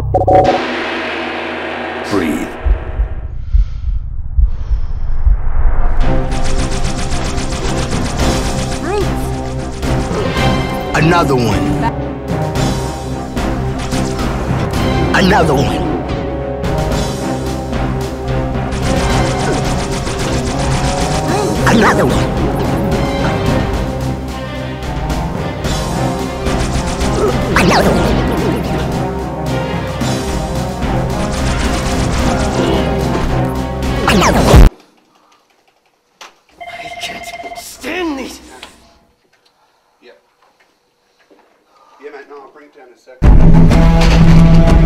Breathe. Another one. Another one. Another one. Another one. Another one. I can't stand these. Yeah. Yeah, mate, no, I'll bring it down in a second.